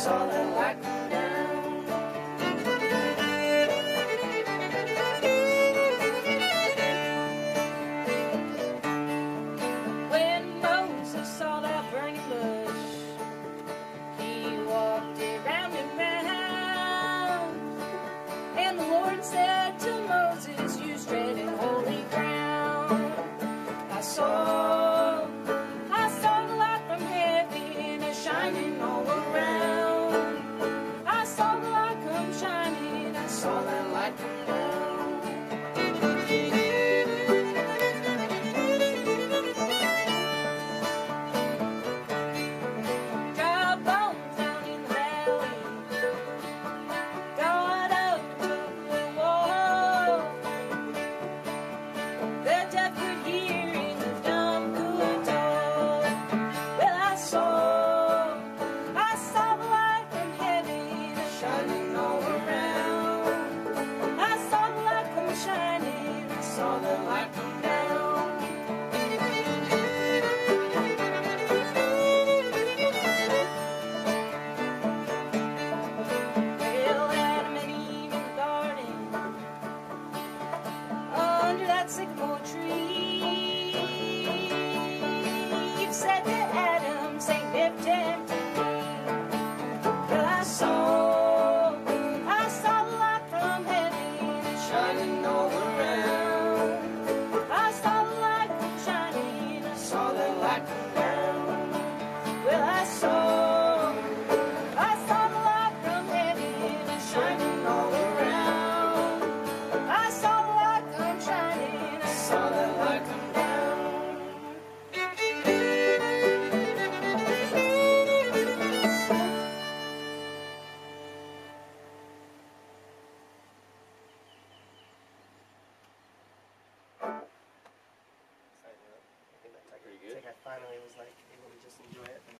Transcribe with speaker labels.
Speaker 1: saw that light come down. When Moses saw that burning bush, he walked around and round, and the Lord said to Moses, you tread in holy ground. I saw the light from heaven shining all around. I saw the light come shining, I saw that light come down. Dry bones down in the valley, God up above the wall. The deaf could hear and the dumb could talk. Well, I saw the light from heaven shining all around. I saw the light come shining, I saw the light come down. Well, Adam and Eve in the garden, under that sycamore tree, you said to Adam, say, never tempted me. Well, I saw the light from heaven shining all around. I saw the light come shining, I saw the light come down. Well, I saw the light from heaven shining all around. I saw the light come shining, I saw the light come down.
Speaker 2: I think I finally was like able to just enjoy it.